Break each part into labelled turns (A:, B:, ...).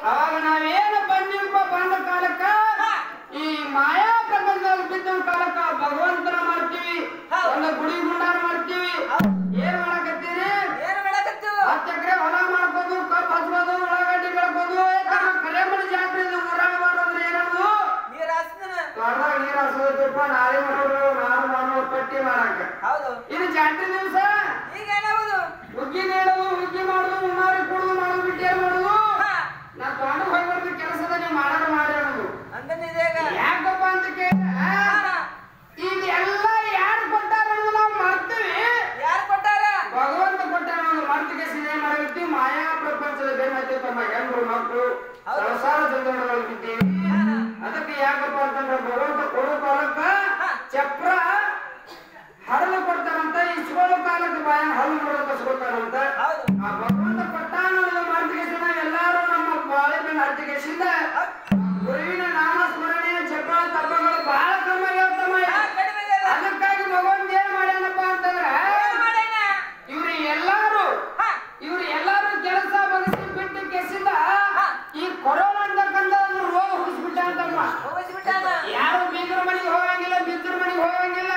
A: ಅವಾಗ ನಾವೇನು ಬಂದಿವಪ್ಪ ಬಂದ ಕಾಲಕ್ಕ ಈ ಮಾಯಾ ಪ್ರಪಂಚದಲ್ಲಿ ಬಿದ್ದ ಕಾಲಕ್ಕ ಭಗವಂತನ ಮಾಡ್ತೀವಿ, ಒಂದು ಗುಡಿ ಗುಂಡಾರ ಮಾಡ್ತೀವಿ. ಏನ್ ಮಾಡಕತ್ತೀರಿ? 10 ಎಕರೆ ಹೊಲ ಮಾಡ್ಬೋದು, ಕಬ್ಬು ಹಚ್ಬೋದು, ಉಳ್ಳಾಗಡ್ಡಿ ಬೆಳ್ಬೋದು. ಕರೆಮಣಿ ಜಾತ್ರೆ ಊರಾಗ ಮಾಡೋದ್ರೆ ಏನದು ತೋಟದಾಗ ನೀರ್ ಹಸೋದಪ್ಪ. ನಾಳೆ ಮಾಡೋರು ನಾನು ಪಟ್ಟಿ ಮಾಡಾಕ ಇದು ಜಾತ್ರೆ ದಿವಸ ಹುಗ್ಗಿ ನೀಡೋದು, ಹುಗ್ಗಿ ಮಾಡುದು, ಉಣ್ಣಾರಿ ಕೊಡುದು, ಮಾಡೋದು ಬಿಟ್ಟು ಏನ್ ಮಾಡುದು? ನಾ ತೋಟಕ್ಕೆ ಹೋಗಿ ಬರೋದು ಕೆಲಸದ ನೀವು ಮಾಡೋದು ಮಾಡಿ ಅನ್ನೋದು. ಯಾಕಪ್ಪ ಅಂತ ಕೇಳಿದ್ರೆ ಈಗ ಎಲ್ಲ ಯಾರು ಕೊಟ್ಟಾರ ಅನ್ನೋದು ನಾವು ಮಾಡ್ತೀವಿ. ಭಗವಂತ ಕೊಟ್ಟಾರ ಅನ್ನೋದು ಮರ್ತಿಗೆ ಸಿದ್ಧ ಮಾಡಿರ್ತೀವಿ. ಮಾಯಾ ಪ್ರಪಂಚದ ಬೇರೆ ತಮ್ಮ ಹೆಣ್ಣು ಮಕ್ಕಳು ಸಂಸಾರ ಜಂಜಡಗಳಲ್ಲಿ ಬಿದ್ದೀವಿ. ಅದಕ್ಕೆ ಯಾಕಪ್ಪ ಅಂತಂದ್ರೆ ಭಗವಂತ ಕೊಡೋ ಕಾಲಕ್ಕ ಚಪ್ರ ಹರಳು ಕೊಡ್ತಾರಂತ, ಇಸ್ಕೊಳ್ಳೋ ಕಾಲಕ್ಕೆ ಬಾಯ ಹಲ್ಲು ನೋಡೋಕೆ ಇಸ್ಕೊಳ್ತಾರಂತ. ಆ ಭಗವಂತ ಕೊಟ್ಟಾನ ಮರ್ತಿಗೆ ಎಲ್ಲಾರು ನಮ್ಮ ಬಾಳೆಬೆನ್ನ ಹತ್ತಿಗೆಸಿಂದ ಗುರುವಿನ ನಾಮ ಸ್ಮರಣೆ ಜಪ ತಪಗಳು ಬಹಳ ಕಮ್ಮಿ ಹೇಳ್ತಮ್ಮ. ಅದಕ್ಕಾಗಿ ಭಗವಂತ ಏನ್ ಮಾಡ್ಯಾನಪ್ಪ ಅಂತಂದ್ರೆ ಇವ್ರು ಎಲ್ಲಾರು ಕೆಲಸ ಬಗೆಸಿ ಬಿಟ್ಟು ಕೆಸಿಂದ ಈ ಕೊರೋನಾ ಅಂತಕ್ಕಂಥ ಒಂದು ರೋಗ ಹುಟ್ಟಿಸ್ಬಿಟ್ಟ ಅಂತಮ್ಮ. ಯಾರು ಬೀಗರ ಮನೆಗೆ ಹೋಗಂಗಿಲ್ಲ, ಬಿದ್ದರ ಮನೆಗೆ ಹೋಗಂಗಿಲ್ಲ,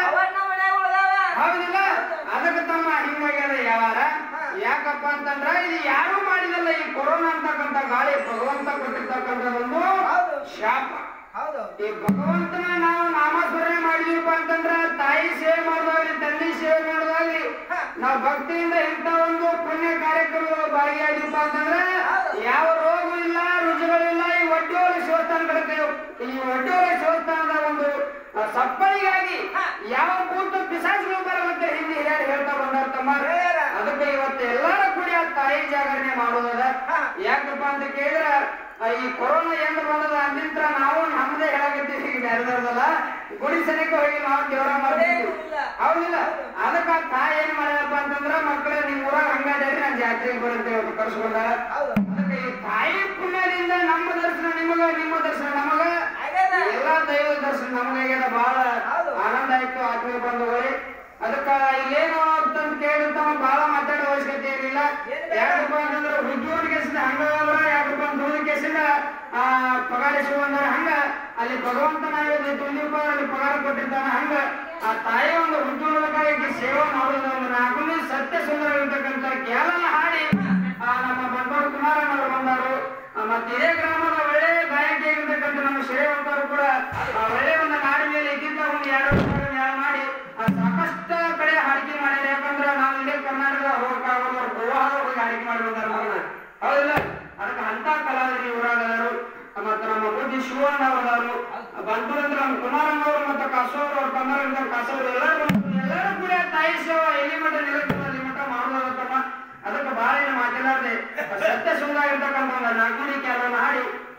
A: ಹೌದಿಲ್ಲ? ಅದಕ್ಕೆ ತಮ್ಮ ಹಿಂಗಾಗ್ಯದ ಯಾವಾರ. ಯಾಕಪ್ಪ ಅಂತಂದ್ರ ಇದು ಯಾರು ಮಾಡಿದಲ್ಲ. ಈ ಕೊರೋನಾ ಅಂತಕ್ಕಂಥ ಗಾಳಿ ಭಗವಂತ ಕೊಟ್ಟಿರ್ತಕ್ಕಂಥ ಒಂದು ಶಾಪ. ಈ ಭಗವಂತನ ನಾವು ನಾಮಸ್ಮರಣೆ ಮಾಡಿದೀವಪ್ಪ ಅಂತಂದ್ರ ತಾಯಿ ಸೇವೆ ಮಾಡೋದಾಗ್ಲಿ, ತಂದೆ ಸೇವೆ ಮಾಡೋದಾಗ್ಲಿ, ನಾವು ಭಕ್ತಿಯಿಂದ ಇಂಥ ಒಂದು ಪುಣ್ಯ ಕಾರ್ಯಕ್ರಮಗಳು ಭಾಗಿಯಾಗಿಪ್ಪ ಅಂತಂದ್ರ ಯಾವ ರೋಗ ಇಲ್ಲ, ರುಜುಗಳಿಲ್ಲ. ಈ ಒಡ್ಡಿಯೋಳಿ ಶಿವಸ್ಥಾನ ಕಡೆಗೆ ಈ ಒಡ್ಡಿಯೋಳಿ ಶಿವಸ್ಥಾನದ ಒಂದು ಸಪ್ಪಳಿಗಾಗಿ ಯಾವ ಕೂತು ಪಿಸಾಚಿಗಳು ಬರಲಂತ ಹಿಂದೆ ಹಿರಿಯರು ಹೇಳ್ತಾ ಬಂದಾರ ತಮ್ಮ. ಅದಕ್ಕೆ ಇವತ್ತು ಎಲ್ಲಾರ ಕೂಡಿ ಆ ತಾಯಿ ಜಾಗರಣೆ ಮಾಡೋದದ. ಯಾಕಪ್ಪ ಅಂತ ಕೇಳಿದ್ರ ಈ ಕೊರೋನಾ ಹೆಂಗ್ ಬಂದದ ಅಂದಿಂತ್ರ ನಾವು ನಮ್ದೇ ಹೇಳಕತ್ತೀವಿ. ಈಗ ನೆರೆದಲ್ಲ ಗುಡಿ ಸನಿಕ ಹೋಗಿ ನಾವು ದೇವರ ಮಾಡ್ತೀವಿ, ಹೌದಿಲ್ಲ? ಅದಕ್ಕ ತಾಯಿ ಏನ್ ಮಾಡ್ಯಾರಪ್ಪ ಅಂತಂದ್ರ ಮಕ್ಕಳೇ ನಿಮ್ ಊರಾಗ ಹಂಗಾದ್ರಿ ನಾನು ಜಾತ್ರೆಗೆ ಬರುತ್ತೆ ಕರ್ಸ್ಕೊಂಡ. ಅದಕ್ಕೆ ಈ ತಾಯಿ ಪುಣ್ಯದಿಂದ ನಮ್ಮ ದರ್ಶನ ನಿಮಗ, ನಿಮ್ಮ ದರ್ಶನ ನಮಗ, ಎಲ್ಲಾ ದೈವದ ದರ್ಶನ ನಮಗಾಗ್ಯದ. ಬಹಳ ಆನಂದ ಆಯ್ತು ಆತ್ಮೀಯ ಬಂಧುಗಳೇ. ಅದಕ್ಕ ಇಲ್ಲೇನು ಅಂತಂದು ಕೇಳಿರ್ತಾವ ಬಹಳ ಮಾತಾಡೋ ಅವಶ್ಯಕತೆ ಏನಿಲ್ಲ. ಯಾಕಪ್ಪ ಅಂತಂದ್ರೆ ಹುದ್ದೂರ್ ಕೆಸಿಂದ ಹಂಗಾದ್ರ ಯಾಕಪ್ಪ ಅಂತ ಹುಡುಗ ಕೆಸಿಂದ ಪಗಾರಿಸುವ ಅಂದ್ರೆ ಹಂಗ ಅಲ್ಲಿ ಭಗವಂತನ ತುಂಬಿಪ್ಪ ಅಲ್ಲಿ ಪಗಾರ ಕೊಟ್ಟಿರ್ತಾನ. ಹಂಗ ಆ ತಾಯಿ ಒಂದು ಹುದ್ದೂರಕಾಗಿ ಸೇವೆ ಮಾಡೋದು ಒಂದು ನಾಲ್ಕು ಸತ್ಯ ಸುಂದರ ಇರ್ತಕ್ಕಂಥ ಕೇವಲ ಹಾಡಿ ನಮ್ಮ ಬಂಡವಾಳ ಕುಮಾರನವರು ಬಂದರು. ಮತ್ತೆ ಇದೇ ಗ್ರಾಮದ ಒಳ್ಳೆ ಗಾಯಕಿ ಆಗಿರ್ತಕ್ಕಂಥ ನಮ್ಮ ಶ್ರೇಯವಂತರು ಕೂಡ ಒಳ್ಳೆ ಒಂದು ನಾಡಿ ಮೇಲೆ ಇದ್ದಿದ್ದ ಒಂದು 2 ಮಾಡಿ ಸಾಕಷ್ಟು ಕಡೆ ಹಾಡಿಕೆ ಮಾಡ್ಯಾರ. ಯಾಕಂದ್ರೆ ನಾವು ಇಡೀ ಕರ್ನಾಟಕದ ಹೋಗಕ್ಕಾಗೋದು ಗೋವಾದ ಹೋಗಿ ಹಾಡಿಕೆ ಮಾಡಿ ಬಂದಾರ, ಹೌದಿಲ್ಲ? ಅದಕ್ಕೆ ಅಂತ ಕಲಾವಿದರು ಇವರಾದರು. ಮತ್ತೆ ನಮ್ಮ ಬುದ್ಧಿ ಶಿವಣ್ಣ ಅವರವರು ಬಂಟೂರಂದ್ರ ನಮ್ಮ ಕುಮಾರಣ್ಣವರು ಮತ್ತೆ ಕಾಸೋರು ಅವ್ರ ತಮ್ಮರಿಂದ ಕಾಸೋರು ಎಲ್ಲರೂ ಕೂಡ ತಾಯಿ ಸೇವಾ ಎಲ್ಲಿ ಮಠ ನಿಲುತ್ತದೆ ಅಲ್ಲಿ ಮಠ ಮಾಡೋದತ್ತಮ್ಮ. ಅದಕ್ಕೆ ಬಹಳ ಏನು ಮಾತಾಡದೆ ಸತ್ಯ ಸುಂದರ ಇರ್ತಕ್ಕಂಥ ಒಂದು ನಾಲ್ಕು ಕೆಲವನ್ನ ಹಾಡಿ